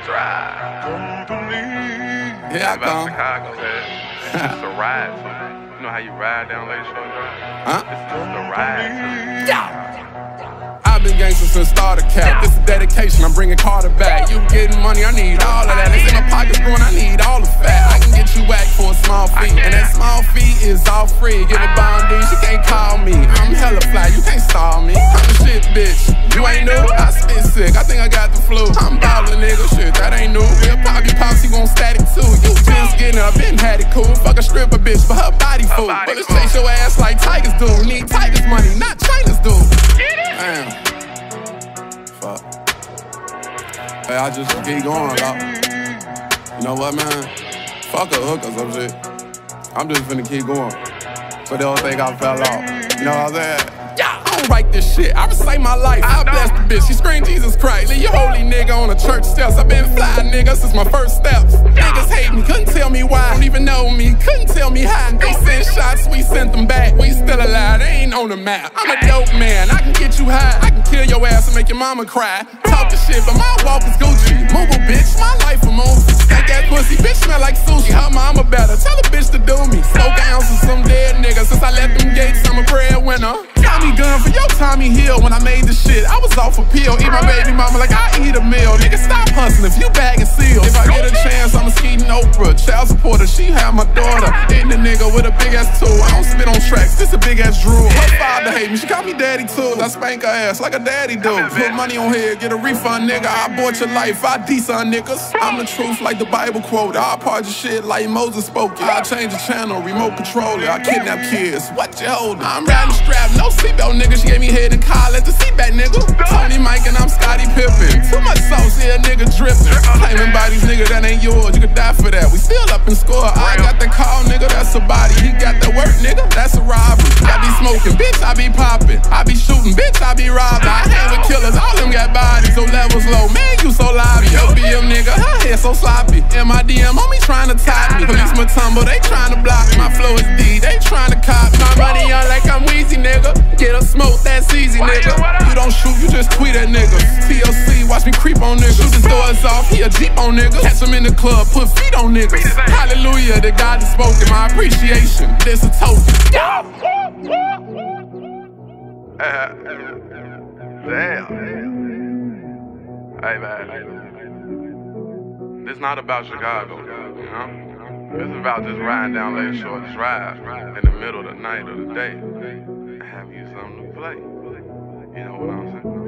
Let's ride. Here I come. Chicago, man. It's just a ride to it. You know how you ride down Lakeshore Drive? Huh? It's just a ride to it. I've been gangster since starter cap. This is dedication, I'm bringing Carter back. You getting money, I need all of that. They say my pocket's growing, I need all the fat. I can get you whacked for a small fee, and that small fee is all free. Give a bondage, you can't call me. I'm hella fly, you can't stall me. I'm the shit, bitch. You ain't new? I spit sick, I think I got the flu. I'm ballin', nigga, shit, that ain't new. Real poppy pops, he gon' static too. You just getting up, been had it cool. Fuck a stripper bitch for her body food. But let's chase your ass like tigers do. Need tigers money, not China's do. Damn. Fuck. Hey, I just keep going, dog. You know what, man? Fuck a hook or some shit. I'm just finna keep going. So they don't think I fell off. You know what I'm saying? Yeah, I don't write this shit. I recite my life. I bless the bitch. She screamed Jesus Christ. Leave your holy nigga on the church steps. I've been fly, nigga, since my first steps. Niggas hate me, couldn't tell me why. Don't even know me, couldn't tell me how. They sent shots, we sent them back. We still alive, they ain't on the map. I'm a dope man, I can get you high. I can kill your ass and make your mama cry. Talk the shit, but my walk is Gucci. Mobile bitch, my life a movie. Got that pussy, bitch smell like sushi. Her mama better, tell a bitch to do me. Smoke ounces of some dead niggas. Since I left them gates, I'm a breadwinner. Tommy gun for your Tommy Hill. When I made this shit, I was off a pill. Eat my baby mama like I eat a meal. Nigga, stop hustling if you bagging seals. If I get a chance, I'm a skeeting Oprah. Child supporter, she have my daughter. Hitting a nigga with a big ass tool. I don't spit on tracks, this a big ass drool. Her father hate me, she call me daddy too. I spank her ass like a daddy do. Put money on head, get a refund, nigga. I bought your life, I D-son niggas. I'm the truth like the Bible quote. I part your shit like Moses spoke it. I change the channel, remote control it. I kidnap kids, what you holding? I'm riding strapped, no seatbelt, nigga. She gave me head in college, the seatback, nigga. Tony Mike and I'm Scottie Pippen. Too much sauce here, nigga dripping. Claiming bodies, nigga, that ain't yours. You could die for that. We still up and score. I got the call, nigga, that's a body. He got the work, nigga, that's a robbery. I be smoking, bitch, I be popping. I be shooting, bitch, I be robbing. I hang with killers, all them got bodies. So levels low, man, you so lively. OBM, nigga, her hair so sloppy. MIDM on me trying to top me. Police Matumbo, they trying to block me. My flow is D, they trying to cop me. My money on like I'm Weezy, nigga. Get a smoke, that's easy, nigga. You don't shoot, you just tweet at niggas. TLC, watch me creep on niggas. Shoot his doors off, he a Jeep on niggas. Catch him in the club, put feet on niggas. Hallelujah, the God is spoken. My appreciation, this a token. Damn. Hey, man. This not about Chicago, you know? This is about just riding down Lakeshore Drive in the middle of the night or the day and have you something to play. You know what I'm saying?